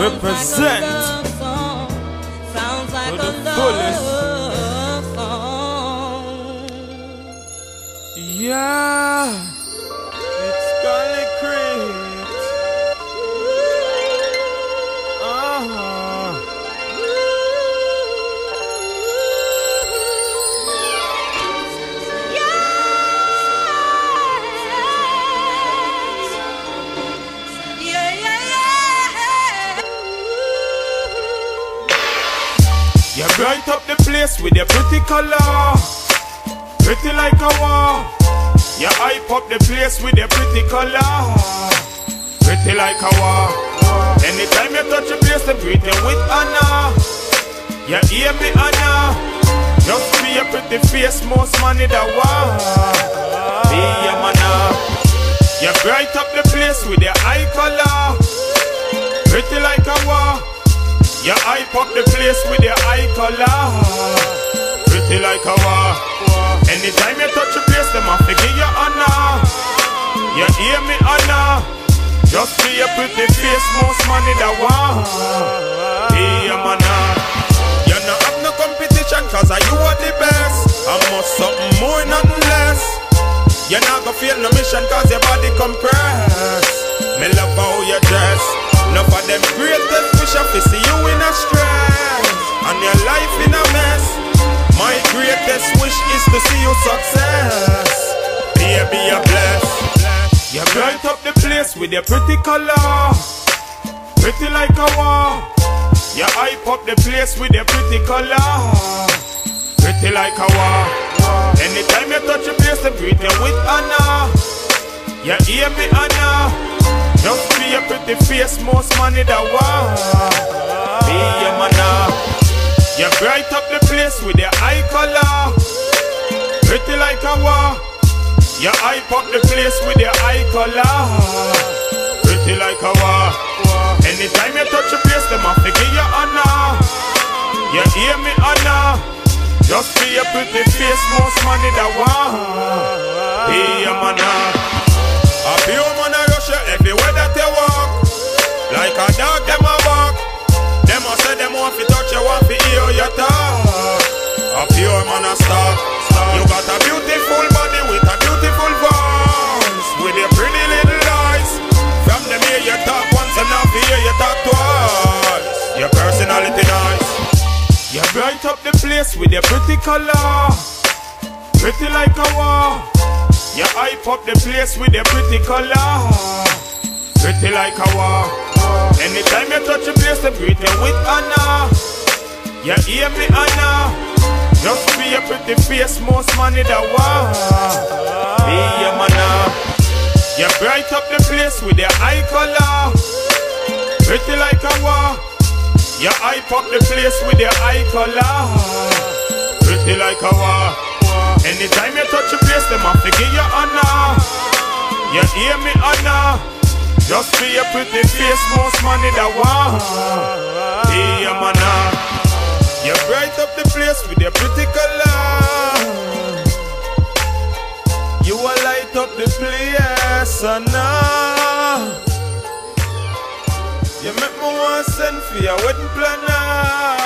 represent sounds like to a the fullest. love song. Yeah, it's CALY CRIT. You bright up the place with your pretty color, pretty like a war. You hype up the place with your pretty color, pretty like a war. Anytime you touch the place, they greet you with honor. You hear me, honor. Just be a pretty face, most money that war. Be a manner. You bright up the place with your eye color, pretty like a war. You hype up the place with your eye color, pretty like a war. Anytime you touch the place, them have to give you honor. You hear me, honor. Just be a pretty face, most money that war. Be a manner. You not have no competition, cause you are the best. I must something more, nothing less. You not gonna feel no mission, cause your body compress. Me love how you dress. Enough of them greatest wish I see you in a stress and your life in a mess. My greatest wish is to see you success. Baby, you're blessed. You bright up the place with your pretty color, pretty like a war. You hype up the place with your pretty color, pretty like a war. Anytime you touch the place, they greet you with honor. You hear me, honor. Just be a pretty face, most money that war. Be a manner. You bright up the place with your eye color, pretty like a war. You hype up the place with your eye color, pretty like a war. Anytime you touch the place, them have to give you honor. You hear me, honor. Just be a pretty face, most money that war. Be a manner. A pure man a rush you everywhere that you walk. Like a dog them a bark. Them a say them want to touch you, want to hear you talk. A pure man a star. You got a beautiful body with a beautiful voice, with your pretty little eyes. From them hear you talk once and now hear you talk twice. Your personality nice. You bright up the place with your pretty color, pretty like a war. You hype up the place with your pretty color, pretty like a war. Anytime you touch the place, they greet you with honor. You hear me, honor. Just be a pretty face, most money that war. Be a manner. You bright up the place with your eye color, pretty like a war. You hype up the place with your eye color, pretty like a war. Anytime you touch the place, them have to give you honor. You hear me, honor. Just be a pretty face, most money that war. Be a manner. You bright up the place with your pretty color. You will light up the place, honor. You make me want to send for your wedding planner.